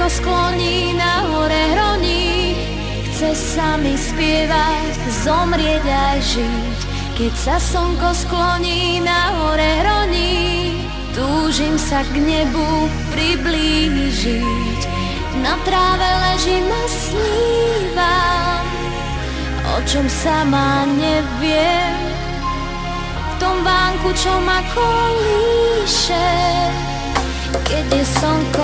skloní na hore hroní. Chce sa mi spievať, zomrieť aj žiť. Keď sa slnko skloní na hore hroní, túžim sa k nebu priblížiť. Na tráve ležím a snívam, o čom sama neviem. V tom vánku, čo ma kolíše, keď je slnko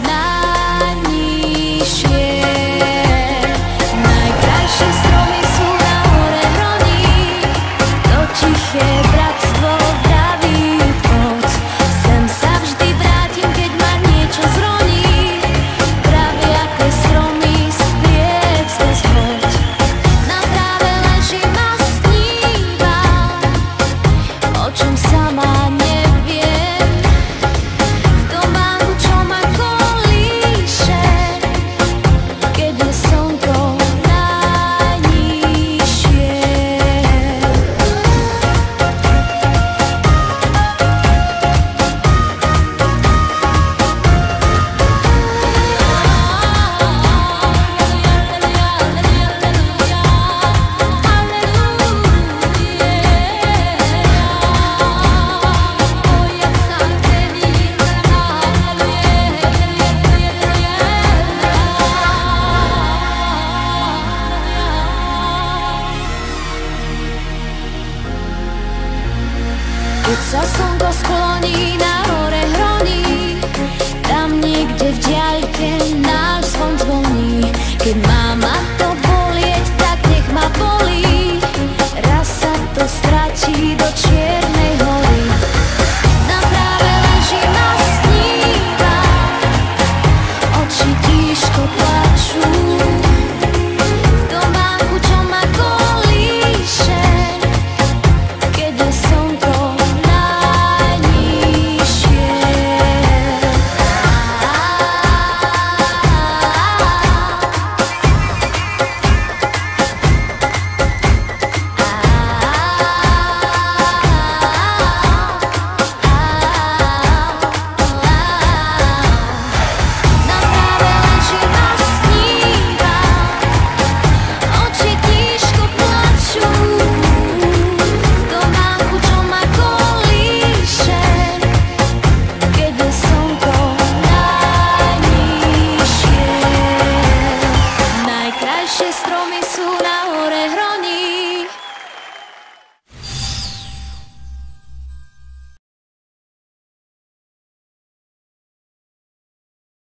najnižšie. Najkrajšie stromy sú na hore hroní, to tiché bratstvo vraví poď. Sem sa vždy vrátim, keď ma niečo zroní, pravie aké stromy spliec to zhoď. Na tráve ležím a snívam, o čom sama neviem. V tom vánku, čo ma kolíše, keď je slnko najnižšie. Keď sa slnko skloní na hore hroní, tam niekde v diaľke náš zvon zvoní. Keď má ma to bolieť, tak nech ma bolí, raz sa to stratí do čiernej hory. Na tráve ležím a snívam, oči tížko plačú. V tom vánku, čo ma kolíše, keď je slnko najnižšie. Na tráve ležím a snívam, oči tížko plačú. V tom vánku, čo ma kolíše, keď je slnko najnižšie. Najkrajšie stromy sú na hore hroní,